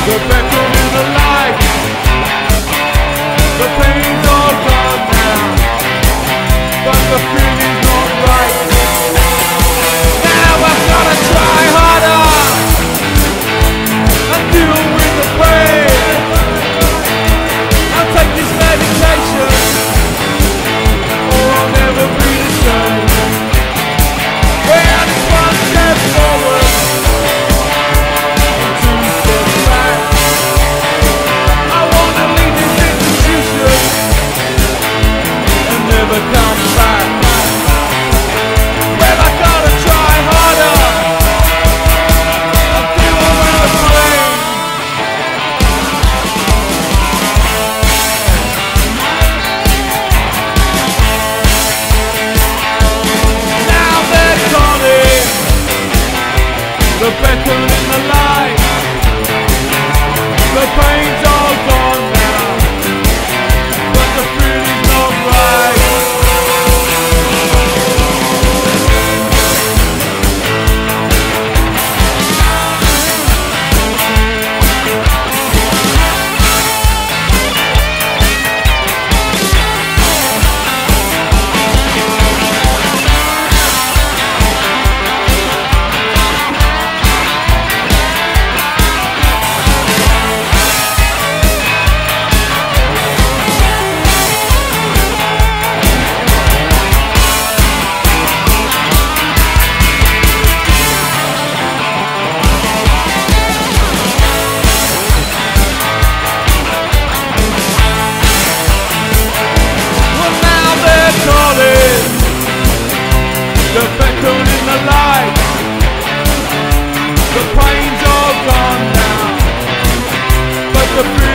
The beckon in the light. The pain's all gone now, but the feeling's not right. Now I've gotta try harder and deal with the pain. I'll take this medication or I'll never be the same. Well, it's one step forward, two steps back. I wanna leave this institution and never come back. Well, I gotta try harder and deal with the pain. Now they're calling, the beckon in the light. The pain's all gone now, but the feeling's not right. The beckon in the light. The pain's all gone now, but the